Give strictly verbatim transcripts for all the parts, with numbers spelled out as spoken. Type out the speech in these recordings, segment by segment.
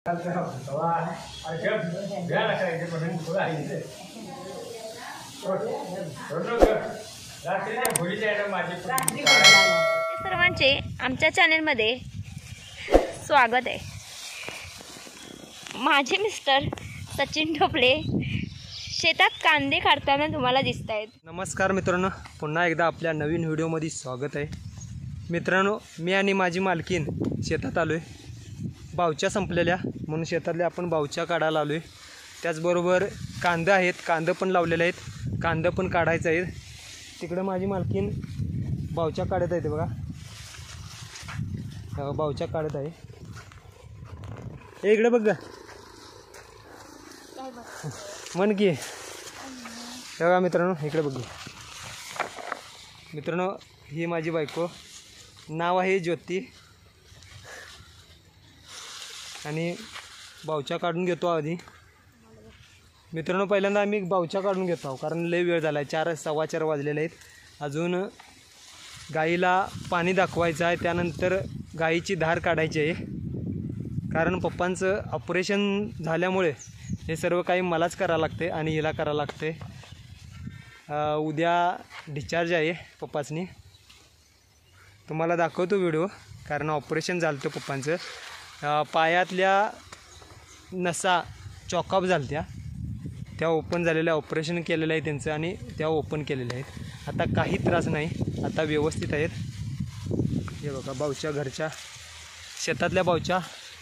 सर्वांचे आमच्या चॅनलमध्ये स्वागत आहे। माझे मिस्टर सचिन ढोपळे शेतात कांदे काढताना तुम्हाला दिसत आहेत। नमस्कार मित्रांनो, पुन्हा एकदा आपल्या नवीन व्हिडिओमध्ये स्वागत आहे। मित्रांनो, मी आणि माझी मालकीन शेतात आलो आहे। बावच्या संपलेल्या म्हणून शेतातल्या आपण बावच्या काढायला आलो आहे। त्याचबरोबर कांदे आहेत, कांदे पण लावलेले आहेत, कांदे पण काढायचे आहेत। तिकडे माझी मालकीन बावच्या काढत आहे, बघा बावच्या काढत आहे। हे इकडे बघ मन की बघा मित्रांनो, इकडे बघ मित्रांनो, ही माझी बायको, नाव आहे ज्योती। आणि बावच्या काढून घेतो आधी मित्रांनो। पहिल्यांदा आम्ही बावच्या काढून घेतो आहोत कारण लय वेळ झाला आहे, चार सव्वा चार वाजलेले आहेत। अजून गाईला पाणी दाखवायचं आहे, त्यानंतर गाईची धार काढायची आहे। कारण पप्पांचं ऑपरेशन झाल्यामुळे हे सर्व काही मलाच करावं लागते आणि हिला करावं लागते। उद्या डिस्चार्ज आहे पप्पासनी, तुम्हाला दाखवतो व्हिडिओ। कारण ऑपरेशन झालं होतं पप्पांचं, पायातल्या नसा चॉकअप झाल्या त्या त्या ओपन झालेल्या, ऑपरेशन केलेलं आहे त्यांचं आणि त्या ओपन केलेल्या आहेत। आता काही त्रास नाही, आता व्यवस्थित आहेत। हे बघा बावच्या, घरच्या शेतातल्या बावच्या।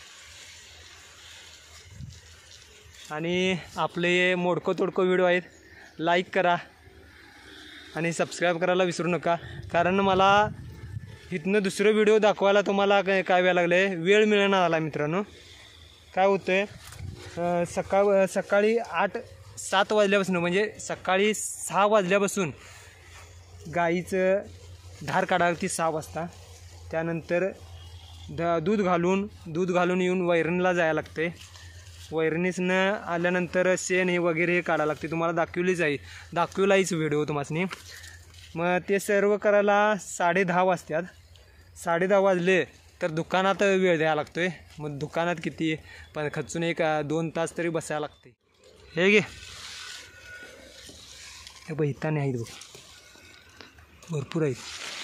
आणि आपले मोडको तोडको व्हिडिओ आहेत, लाईक करा आणि सबस्क्राईब करायला विसरू नका। कारण मला इथनं दुसरं व्हिडिओ दाखवायला तुम्हाला काय काय वेळ लागले, वेळ मिळणार आला मित्रांनो। काय होतं आहे, सकाळ सकाळी आठ सात वाजल्यापासून म्हणजे सकाळी सहा वाजल्यापासून गाईचं धार काढावी लागते सहा वाजता। त्यानंतर द दूध घालून दूध घालून येऊन वैरणला जायला लागते। वैरणीसनं आल्यानंतर शेण हे वगैरे हे काढावं लागते, तुम्हाला दाखवलीच आहे दाखवलाहीच व्हिडिओ तुम्हाला। मग ते सर्व करायला साडे दहा वाजतात। साडे दहा वाजले तर दुकानात वेळ द्यायला लागतो आहे। मग दुकानात किती पण खचून एक दोन तास तरी बसायला लागते। हे घे हे बहिताने आहेत बघ, भरपूर आहेत।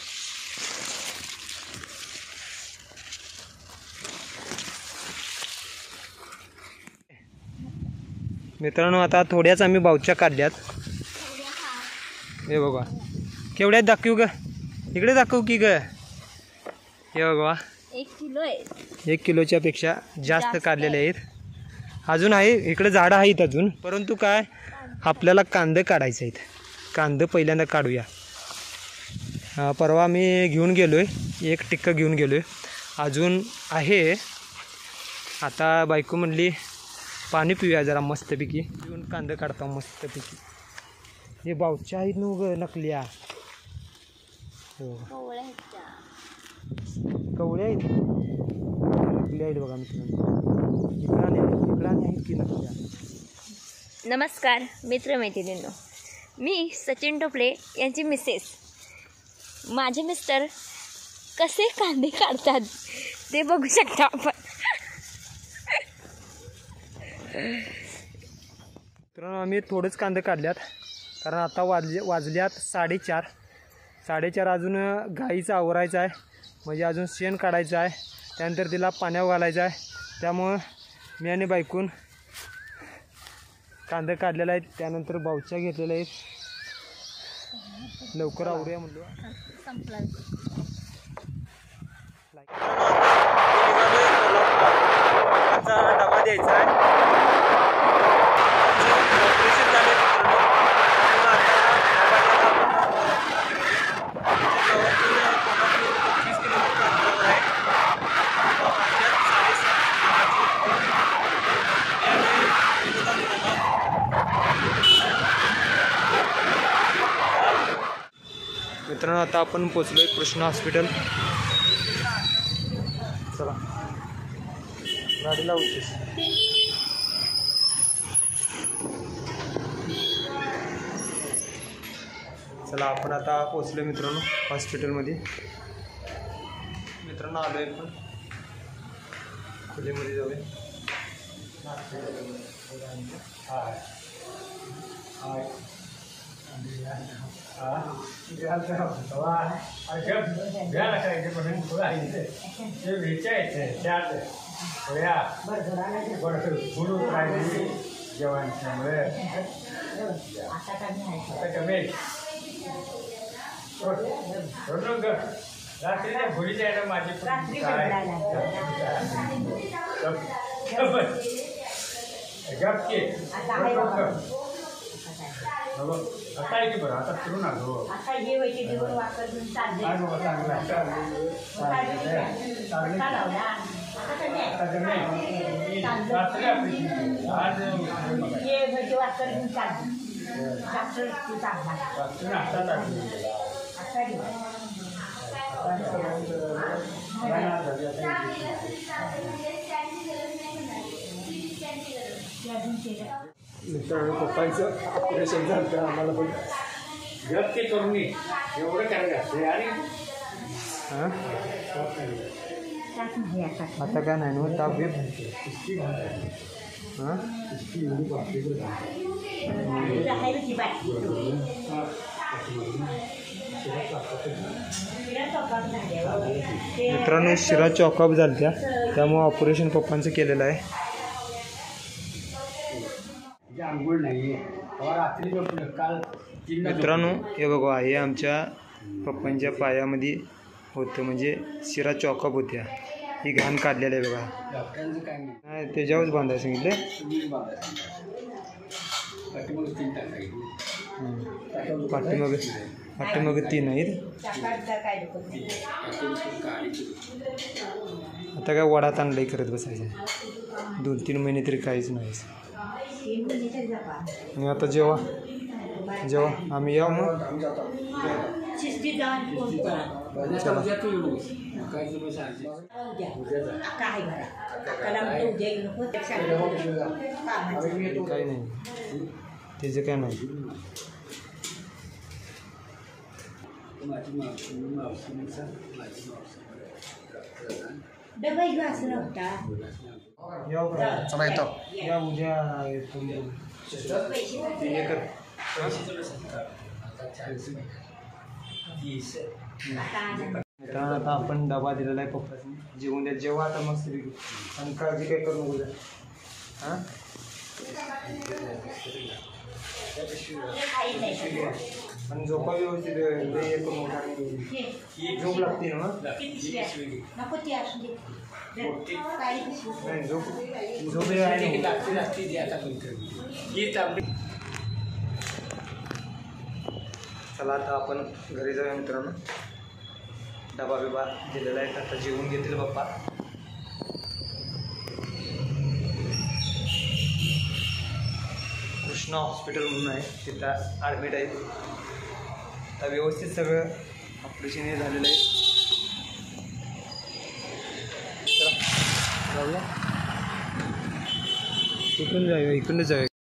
मित्रांनो, आता थोड्याच आम्ही बावच्या काढल्यात। हे बघा केवढ्यात दाखवू ग, इकडे दाखवू की ग। हे बघा एक किलो आहे, एक किलोच्या पेक्षा जास्त काढलेले आहेत। अजून आहे इकडे झाडं आहेत अजून, परंतु काय आपल्याला कांदे काढायचे आहेत। कांदे पहिल्यांदा काढूया। परवा मी घेऊन गेलो आहे, एक टिक्क घेऊन गेलो आहे, अजून आहे। आता बायको म्हणली पाणी पिऊया जरा मस्तपैकी, पिऊन कांदे काढता मस्तपैकी। हे बावच्या आहेत न ग नकल्या, कवळे आहेत नकली आहेत बघा मित्रांनो। इकडाने इकडाने आहेत की नकल्या। नमस्कार मित्रमैत्रिणींनो, मी सचिन ढोपळे यांची मिसेस। माझे मिस्टर कसे कांदे काढतात ते बघू शकता आपण। मित्रांनो, आम्ही थोडेच कांदे काढल्यात कारण आता वाजले वाजल्यात साडेचार साडेचार अजून गाईचं आवरायचं आहे, म्हणजे अजून शेण काढायचं आहे, त्यानंतर तिला पाण्यावर घालायचं आहे। त्यामुळं मी आणि बायकून कांदे काढलेले आहेत, त्यानंतर बावच्या घेतलेल्या आहेत। लवकर आवरूया म्हणलो। डबा द्यायचा आहे। मित्रांनो, आता आपण पोचलो आहे कृष्णा हॉस्पिटल। चला गाडीला उतरू। चला आपण आता पोचलो मित्रांनो हॉस्पिटलमध्ये। मित्रांनो आलो आहे पण खोलीमध्ये जाऊया। जेवणामुळे आता कमी रात्रीच्या भुलीच्या आहे ना माझी गपके आता आहे की बरं आता फिरून आलो मित्रांनो पप्पांचं ऑपरेशन झालं आम्हाला पण गप ते करून मी एवढं करायला असते आणि हां आता काय नाही ना ताप घेत हां मित्रांनो शिरा चॉकअप झालं त्या त्यामुळं ऑपरेशन पप्पांचं केलेलं आहे. आंघोळ नाही रात्री काल मित्रांनो हे बघा हे आमच्या पप्पांच्या पायामध्ये होतं म्हणजे शिरा चॉकअप होत्या ही घाण काढलेलं आहे बघा. डॉक्टरांचं काय नाही त्याच्यावरच बांधायला सांगितले. पाठीमाग पाठीमाग तीन आहेत. आता काय वडा तांडलाही करत बसायचं दोन तीन महिने तरी काहीच नाही. आणि आता जेव्हा जेव्हा आम्ही याव मग काही नाही त्याचं काय नाही. चला येतो या उद्या आता आपण डबा दिलेला आहे पप्पाने जेवून द्या जेव्हा आता मस्त आणि काळजी काय करू नको. हां आणि झोपा व्यवस्थित झोप लागते ना मग नाही झोप झोप चला आता आपण घरी जाऊया मित्रांनो. डबा बिबा दिलेला आहे आता जेवून घेतील पप्पा. कृष्णा हॉस्पिटल म्हणून आहे तिथं ॲडमिट आहे. आता व्यवस्थित सगळं ऑपरेशन हे झालेलं आहे. चला जाऊया. कुठून जाऊया इकडून जाऊया.